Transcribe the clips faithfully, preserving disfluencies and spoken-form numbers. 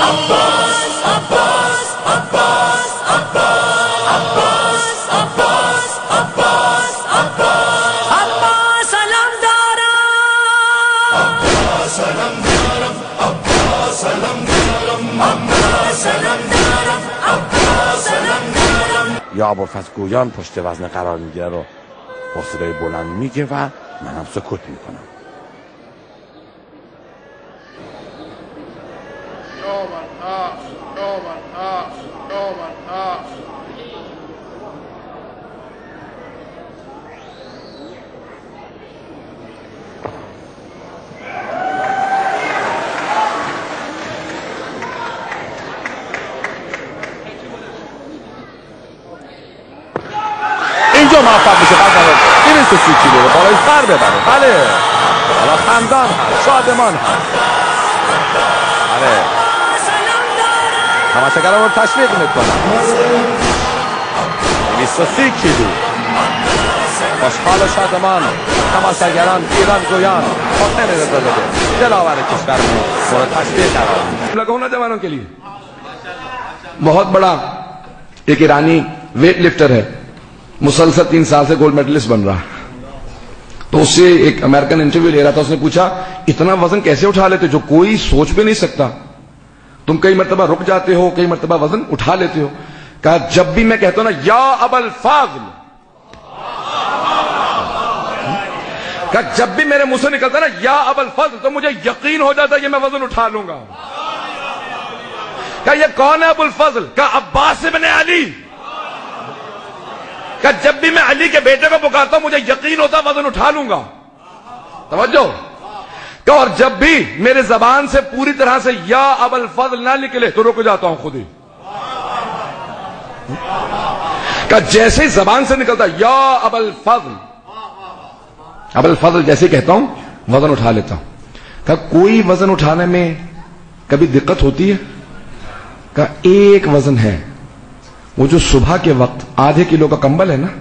یا ابوالفضل گویان پشت وزن قرار میگیره رو با صدای بلند میگه و منم سکوت میکنم. اینجا موفق میشه قدر دویست و سی کیلو رو بالای سر ببره. بله حالا خندان هست، شادمان هست. بله تماشاگران رو تشویق میکنن. دویست و سی کیلو خوشحال و شادمان تماشاگران ایران گویان حسین رضازاده دلاور کشورمون مورد تشویق قرار میده. لگا نوجوانوں کے لیے بہت بڑا ایک ایرانی ویٹ لفٹر ہے، مسلسل تین سال سے گولڈ میڈلسٹ بن رہا. تو اس سے ایک امریکن انٹرویو لے رہا تھا، اس نے پوچھا اتنا وزن کیسے اٹھا لیتے جو کوئی سوچ بھی نہیں سکتا؟ تم کئی مرتبہ رک جاتے ہو، کئی مرتبہ وزن اٹھا لیتے ہو. کہا جب بھی میں کہتا ہوں نا یا ابوالفضل، کہا جب بھی میرے منہ سے نکلتا نا یا ابوالفضل تو مجھے یقین ہو جاتا ہے کہ میں وزن اٹھا لوں گا. کہا یہ کون ہے ابوالفضل؟ کہا عباس ابن علی. کہ جب بھی میں علی کے بیٹے کو پکارتا ہوں مجھے یقین ہوتا وزن اٹھا لوں گا. توجہ. کہ اور جب بھی میرے زبان سے پوری طرح سے یا ابوالفضل نہ نکلے تو رک جاتا ہوں خود ہی. کہ جیسے ہی زبان سے نکلتا یا ابوالفضل ابوالفضل جیسے کہتا ہوں وزن اٹھا لیتا ہوں. کہ کوئی وزن اٹھانے میں کبھی دقت ہوتی ہے؟ کہ ایک وزن ہے، وہ جو صبح کے وقت آدھے کلو کا کمبل ہے نا،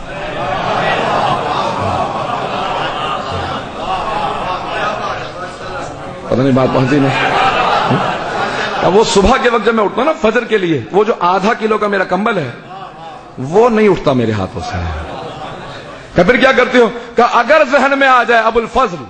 پتہ نہیں بات پہنچی نہیں. وہ صبح کے وقت جب میں اٹھتا ہوں نا فجر کے لیے، وہ جو آدھا کلو کا میرا کمبل ہے وہ نہیں اٹھتا میرے ہاتھوں سے. کہ پھر کیا کرتے ہو؟ کہ اگر ذہن میں آ جائے ابوالفضل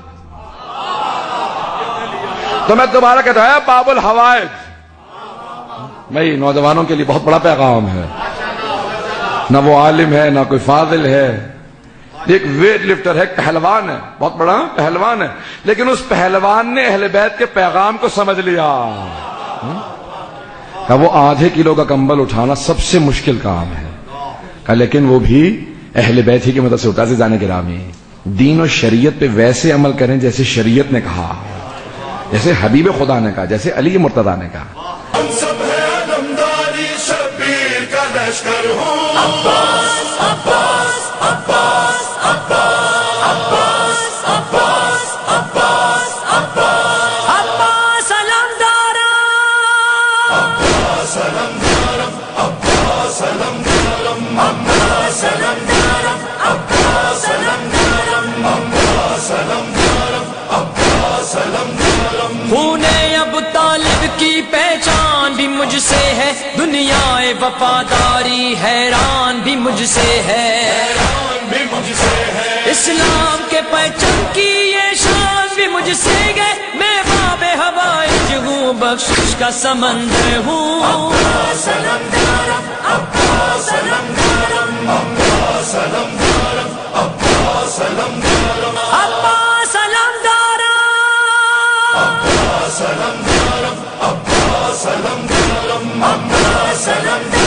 تو میں دوبارہ کہتا ہے باب الحوائج. بھائی نوجوانوں کے لیے بہت بڑا پیغام ہے. نہ وہ عالم ہے نہ کوئی فاضل ہے، ایک ویٹ لفٹر ہے، ایک پہلوان ہے، بہت بڑا پہلوان ہے، لیکن اس پہلوان نے اہل بیت کے پیغام کو سمجھ لیا. کہ وہ آدھے کلو کا کمبل اٹھانا سب سے مشکل کام ہے، کہ لیکن وہ بھی اہل بیت ہی کی مدد سے اٹھا. سے جانے گرامی دین و شریعت پہ ویسے عمل کریں جیسے شریعت نے کہا، جیسے حبیب خدا نے کہا، جیسے علی مرتضیٰ نے کہا. لشکر ہوں عباس عباس عباس عباس عباس عباس عباس عباس عباس علمدارم عباس علمدارم عباس علمدارم عباس علمدارم عباس علمدارم عباس علمدارم عباس علمدارم. خون ابو طالب کی پہچان بھی مجھ سے ہے، دنیا وفاداری حیران بھی مجھ سے ہے، حیران بھی مجھ سے ہے. اسلام کے پرچم کی یہ شان بھی مجھ سے گئے. میں باب ہوائج ہوں، بخشش کا سمندر ہوں. عباس علمدارم عباس علمدارم عباس علمدارم عباس علمدارم عباس علمدارم عباس علمدارم عباس علمدارم عباس علمدارم.